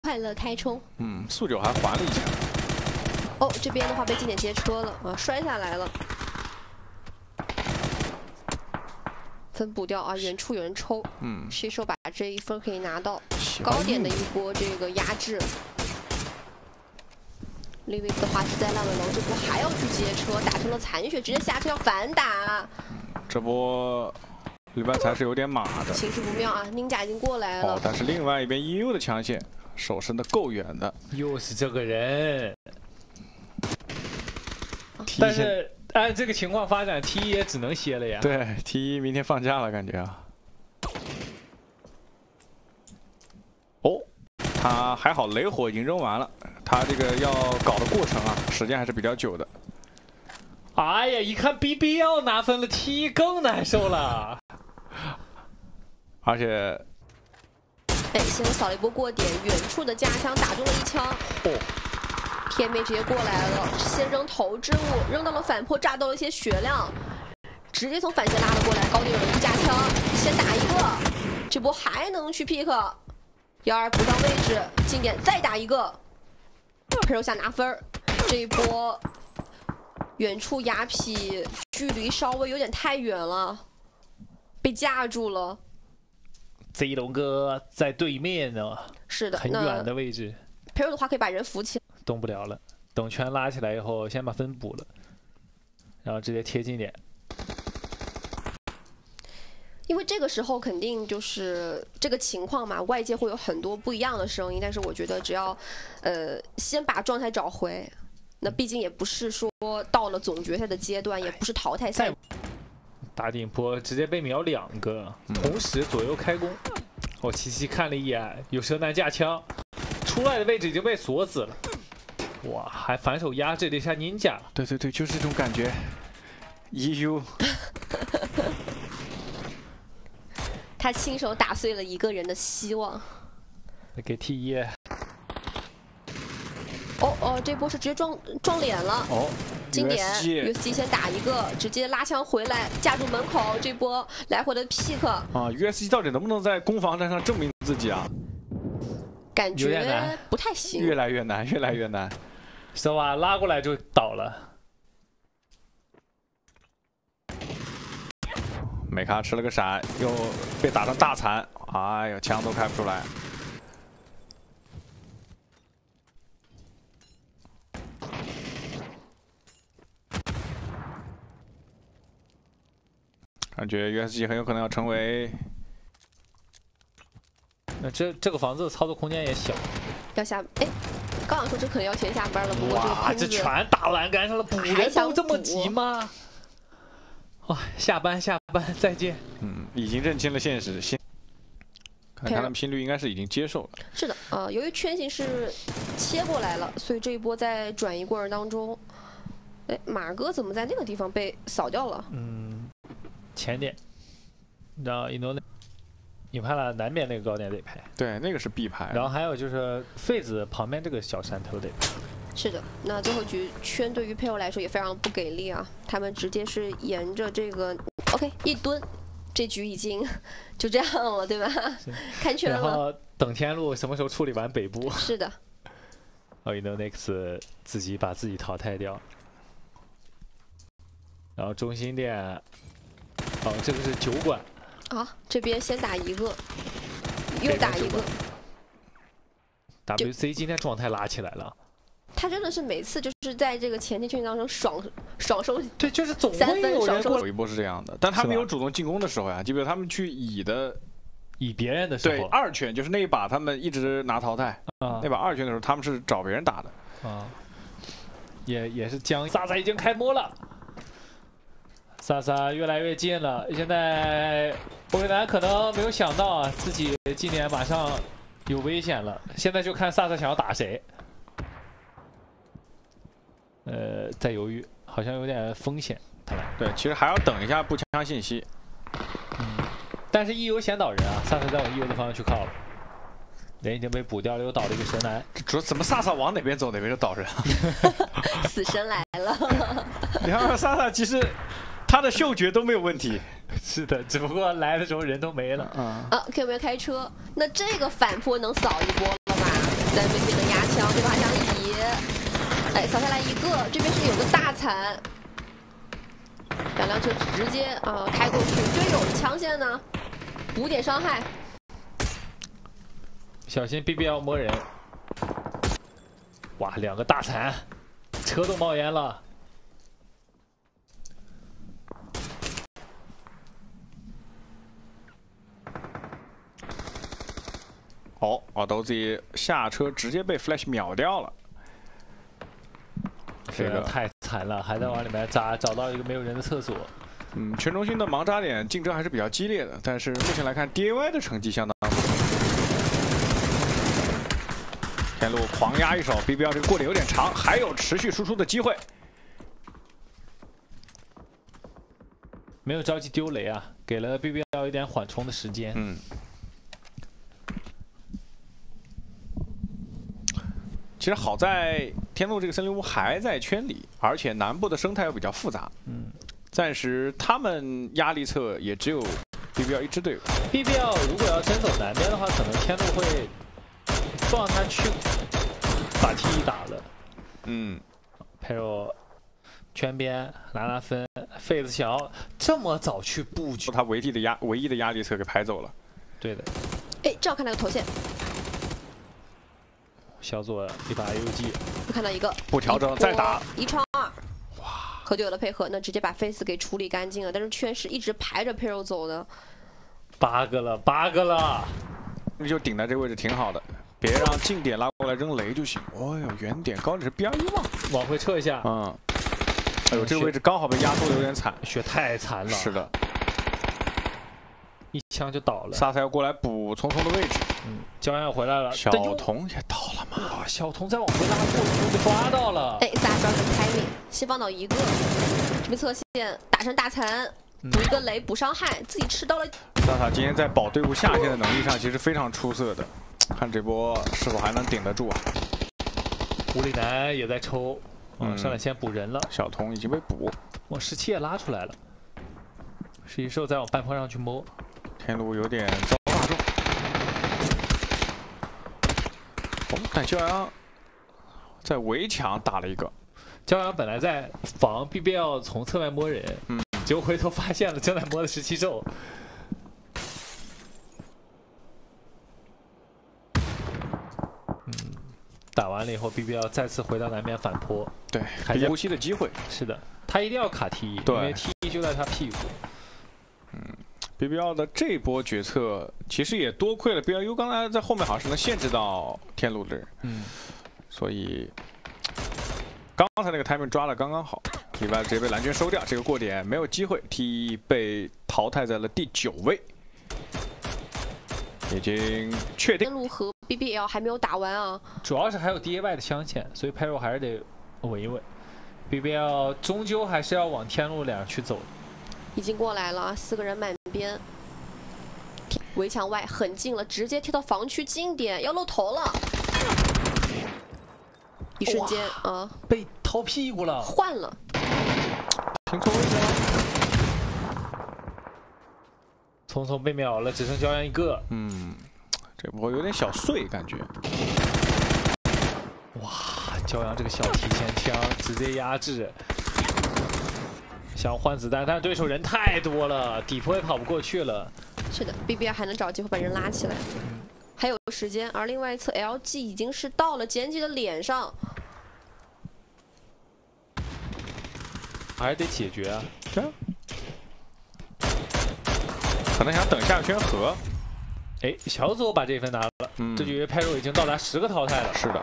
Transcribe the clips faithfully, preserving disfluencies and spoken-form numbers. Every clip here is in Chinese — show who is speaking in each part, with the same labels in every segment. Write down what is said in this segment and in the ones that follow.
Speaker 1: 快乐开冲。
Speaker 2: 嗯，速九还还了一下。
Speaker 1: 哦，这边的话被近点接车了啊，摔下来了。分补掉啊，远处有人抽。嗯，谁手把这一分可以拿到？高点的一波这个压制。利维的话是在烂尾楼，这波还要去接车，打成了残血，直接下车要反打。
Speaker 2: 嗯、这波。 李白才是有点马的，
Speaker 1: 情势不妙啊！宁甲已经过来了，
Speaker 2: 哦，但是另外一边 E U 的强线手伸的够远的，
Speaker 3: 又是这个人。但是按这个情况发展 ，T 一也只能歇了呀。
Speaker 2: 对 ，T 一明天放假了，感觉啊。哦，他还好，雷火已经扔完了，他这个要搞的过程啊，时间还是比较久的。
Speaker 3: 哎呀，一看 B B 要拿分了 ，T 一更难受了。
Speaker 2: 而且，
Speaker 1: 哎，现在扫了一波过点，远处的架枪打中了一枪。哦，天妹直接过来了，先扔投掷物，扔到了反坡，炸到了一些血量，直接从反线拉了过来。高点有人架枪，先打一个，这波还能去 pick， 幺二补上位置，近点再打一个，佩柔想拿分儿，这一波。 远处雅痞距离稍微有点太远了，被架住了。
Speaker 3: Z 龙哥在对面呢，
Speaker 1: 是的，
Speaker 3: 很远的位置。
Speaker 1: 佩柔的话可以把人扶起，
Speaker 3: 动不了了。等圈拉起来以后，先把分补了，然后直接贴近点。
Speaker 1: 因为这个时候肯定就是这个情况嘛，外界会有很多不一样的声音，但是我觉得只要，呃，先把状态找回。 那毕竟也不是说到了总决赛的阶段，也不是淘汰赛。
Speaker 3: 打顶坡直接被秒两个，同时左右开弓。我七七看了一眼，有蛇男架枪，出来的位置已经被锁死了。哇，还反手压制了一下宁甲。
Speaker 2: 对对对，就是这种感觉。E U，
Speaker 1: 他亲手打碎了一个人的希望。
Speaker 3: 给 T 一。
Speaker 1: 哦哦，这波是直接撞撞脸了。哦，经典 U S G 先打一个，直接拉枪回来架住门口，这波来回的 pick。
Speaker 2: 啊 ，U S G 到底能不能在攻防战上证明自己啊？
Speaker 1: 感觉不太行，
Speaker 2: 越来越难，越来越难。
Speaker 3: 是吧？拉过来就倒了。
Speaker 2: 美卡吃了个闪，又被打成大残，哎呀，枪都开不出来。 感觉 U S G 很有可能要成为，
Speaker 3: 那这这个房子的操作空间也小，
Speaker 1: 要下哎，刚想说这可能要全下班了，不过这个
Speaker 3: 哇，这全打栏杆上了，补人都这么急吗？哇，下班下班再见。
Speaker 2: 嗯，已经认清了现实，现看看他们心率应该是已经接受了。
Speaker 1: 是的，呃，由于圈形是切过来了，所以这一波在转移过程当中，哎，马哥怎么在那个地方被扫掉了？
Speaker 3: 嗯。 前点，然后印度那，你拍了南边那个高点得拍，
Speaker 2: 对，那个是必拍。
Speaker 3: 然后还有就是废子旁边这个小山头得拍。
Speaker 1: 是的，那最后局圈对于佩柔来说也非常不给力啊，他们直接是沿着这个 OK 一蹲，这局已经就这样了，对吧？看圈了。
Speaker 3: 然后等天路什么时候处理完北部？
Speaker 1: 是的。
Speaker 3: 哦 ，Indo Next 自己把自己淘汰掉，然后中心店。 哦，这个是酒馆。
Speaker 1: 啊，这边先打一个，又打一个。
Speaker 3: W C 今天状态拉起来了。
Speaker 1: 他真的是每次就是在这个前提圈当中爽爽收。
Speaker 3: 对，就是总会有人过。
Speaker 2: 有一波是这样的，但他们有主动进攻的时候呀，记不记得他们去乙的，
Speaker 3: 乙别人的时候。
Speaker 2: 对，二圈就是那一把他们一直拿淘汰。啊。那把二圈的时候，他们是找别人打的。
Speaker 3: 啊。也也是将萨萨已经开摸了。 萨萨越来越近了，现在欧维南可能没有想到啊，自己今年马上有危险了。现在就看萨萨想要打谁。呃，在犹豫，好像有点风险。看来
Speaker 2: 对，其实还要等一下步枪信息。
Speaker 3: 嗯，但是 E U 先倒人啊，萨萨在往 E U 的方向去靠了，人已经被补掉了，又倒了一个神男。
Speaker 2: 主要怎么萨萨往哪边走，哪边就倒人啊？
Speaker 1: 死神来了。
Speaker 2: 你看萨萨其实。 他的嗅觉都没有问题，
Speaker 3: 是的，只不过来的时候人都没了。
Speaker 1: 啊，啊，Q 没有开车，那这个反坡能扫一波了吧？在枪对吧？这样一移，哎，扫下来一个，这边是有个大残，两辆车直接啊、呃、开过去，队友的枪线呢，五点伤害。
Speaker 3: 小心 B B L 摸人。哇，两个大残，车都冒烟了。
Speaker 2: 哦，奥斗子下车直接被 Flash 秒掉了，
Speaker 3: 这个太惨了，还在往里面扎，找到一个没有人的厕所。
Speaker 2: 嗯，全中心的盲扎点竞争还是比较激烈的，但是目前来看 D A Y 的成绩相当不错。天路狂压一手 ，B B L 这个过点有点长，还有持续输出的机会。
Speaker 3: 没有着急丢雷啊，给了 B B L 一点缓冲的时间。
Speaker 2: 嗯。 其实好在天路这个森林屋还在圈里，而且南部的生态又比较复杂。嗯，暂时他们压力侧也只有 B B L 一支队伍。
Speaker 3: B B L 如果要真走南边的话，可能天路会不让他去把 T 一打了。嗯 p e r o 圈边拿拿分，痱子想要这么早去布局，
Speaker 2: 他唯一的压唯一的压力侧给拍走了。
Speaker 3: 对的。
Speaker 1: 哎，正好看到个头线。
Speaker 3: 小左一把 U G，
Speaker 1: 又看到一个
Speaker 2: 不调整再打
Speaker 1: 一创二，哇！和队友的配合，那直接把 face 给处理干净了。但是圈是一直排着 Pero 走的，
Speaker 3: 八个了，八个了，
Speaker 2: 那就顶在这个位置挺好的，别让近点拉过来扔雷就行。哦呦，远点高点是 B R 一吗？
Speaker 3: 往回撤一下。
Speaker 2: 嗯，哎呦，这个位置刚好被压缩的有点惨，
Speaker 3: 血太惨了。是的，一枪就倒了。
Speaker 2: 萨萨要过来补聪聪的位置。
Speaker 3: 嗯，焦阳回来了，
Speaker 2: 小童也到了吗？
Speaker 3: 哇，小童再往回拉过去就抓到了。
Speaker 1: 哎，萨抓成开命，先放倒一个，这边侧线打成大残，补一个雷补伤害，自己吃到了。
Speaker 2: 萨萨今天在保队伍下线的能力上其实非常出色的，看这波是否还能顶得住啊？
Speaker 3: 吴里南也在抽，嗯，上来先补人了。
Speaker 2: 小童已经被补，
Speaker 3: 哇，十七也拉出来了，十一兽再往半坡上去摸，
Speaker 2: 天路有点遭大中。 哦，但焦阳在围墙打了一个。
Speaker 3: 焦阳本来在防 B B L 从侧面摸人，嗯，结果回头发现了正在摸的十七兽。嗯，打完了以后 ，B B L 再次回到南边反坡，
Speaker 2: 对，还有呼吸的机会。
Speaker 3: 是的，他一定要卡 T 一，因为 T 一就在他屁股。
Speaker 2: 嗯。 B B L 的这波决策其实也多亏了 B L U 刚才在后面好像是能限制到天路的人，嗯，所以刚才那个 timing 抓的刚刚好，里外直接被蓝圈收掉，这个过点没有机会 ，T 一被淘汰在了第九位，已经确定。
Speaker 1: 天路和 B B L 还没有打完啊，
Speaker 3: 主要是还有 D A Y 的镶嵌，所以 Pero 还是得稳一稳 ，B B L 终究还是要往天路两去走。
Speaker 1: 已经过来了，四个人满边，围墙外很近了，直接贴到防区近点，要露头了。一瞬间啊，
Speaker 3: 被掏屁股了，
Speaker 1: 换了，
Speaker 2: 听错位置了。
Speaker 3: 聪聪被秒了，只剩焦阳一个。
Speaker 2: 嗯，这波有点小碎感觉。
Speaker 3: 哇，焦阳这个小提前枪直接压制。 想换子弹，但是对手人太多了，底坡也跑不过去了。
Speaker 1: 是的 ，B B L 还能找机会把人拉起来，还有时间。而另外一侧 L G 已经是到了简吉的脸上，
Speaker 3: 还是得解决啊。
Speaker 2: 对啊，可能想等下圈和。
Speaker 3: 哎，小左把这一分拿了，嗯、这局 Pero 已经到达十个淘汰了。
Speaker 2: 是的。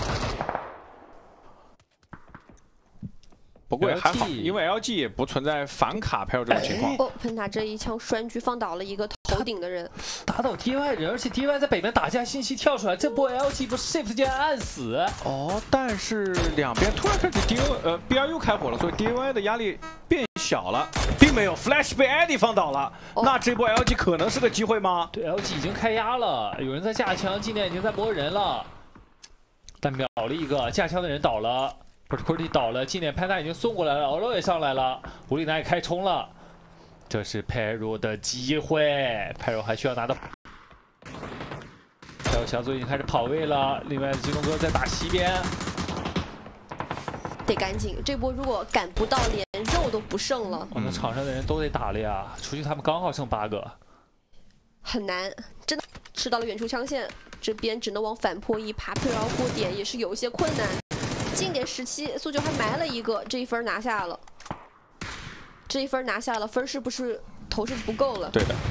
Speaker 2: 不过也还好，因为 L G 也不存在反卡拍有这种情况。
Speaker 1: 哦，喷塔这一枪栓狙放倒了一个头顶的人，
Speaker 3: 打倒 D A Y 人，而且 D A Y 在北边打架，信息跳出来，这波 L G 不是 shift 直接按死。
Speaker 2: 哦，但是两边突然开始 D O 呃 B R U 开火了，所以 D A Y 的压力变小了，并没有 Flash 被 Eddie 放倒了。哦、那这波 L G 可能是个机会吗？
Speaker 3: 对 ，L G 已经开压了，有人在架枪，今年已经在摸人了，但秒了一个架枪的人倒了。 不是 Cordy 倒了，近点潘塔已经送过来了，欧罗也上来了，胡里南也开冲了，这是 Pero 的机会 ，Pero 还需要拿到。 有小组已经开始跑位了，另外金龙哥在打西边，
Speaker 1: 得赶紧，这波如果赶不到，连肉都不剩了。
Speaker 3: 我们场上的人都得打了呀，除去他们刚好剩八个，
Speaker 1: 很难，真的吃到了远处枪线，这边只能往反坡一爬，退绕过点也是有一些困难。近点十七，速九还埋了一个，这一分拿下了，这一分拿下了，分是不是头是不够了？
Speaker 2: 对的，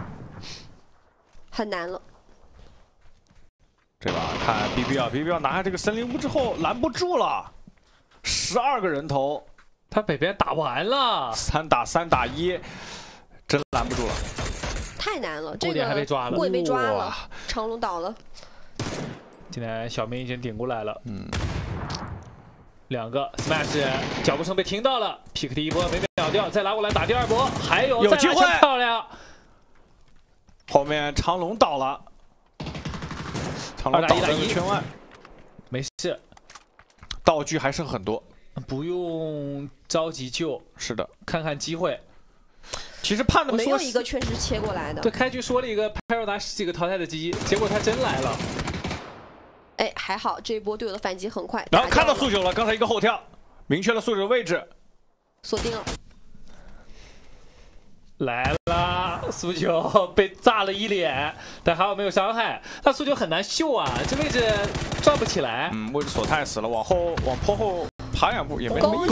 Speaker 1: 很难了。
Speaker 2: 这把看 B B 啊 ，B B 拿下这个森林屋之后拦不住了，十二个人头，
Speaker 3: 他北边打完了，
Speaker 2: 三打三打一，真拦不住了。
Speaker 1: 太难了，这
Speaker 3: 过点还被抓了，
Speaker 1: 过点被抓了，长龙倒了。
Speaker 3: 现在小明已经顶过来了，
Speaker 2: 嗯，
Speaker 3: 两个 smash 脚步声被听到了 ，pick 第一波没秒掉，再拉过来打第二波，还有
Speaker 2: 有机会，
Speaker 3: 漂亮。
Speaker 2: 后面长龙倒了，长龙倒在圈外，
Speaker 3: 没事，
Speaker 2: 道具还剩很多，
Speaker 3: 不用着急救，
Speaker 2: 是的，
Speaker 3: 看看机会。
Speaker 2: 其实判的
Speaker 1: 没有一个确实切过来的。
Speaker 3: 对，开局说了一个拍肉拿十几个淘汰的机，结果他真来了。
Speaker 1: 哎，还好这一波队友的反击很快。
Speaker 2: 然后看到速九了，刚才一个后跳，明确了速九的位置，
Speaker 1: 锁定了。
Speaker 3: 来啦，速九被炸了一脸，但还好没有伤害。但速九很难秀啊，这位置转不起来。
Speaker 2: 嗯，位置锁太死了，往后往坡后爬两步也没。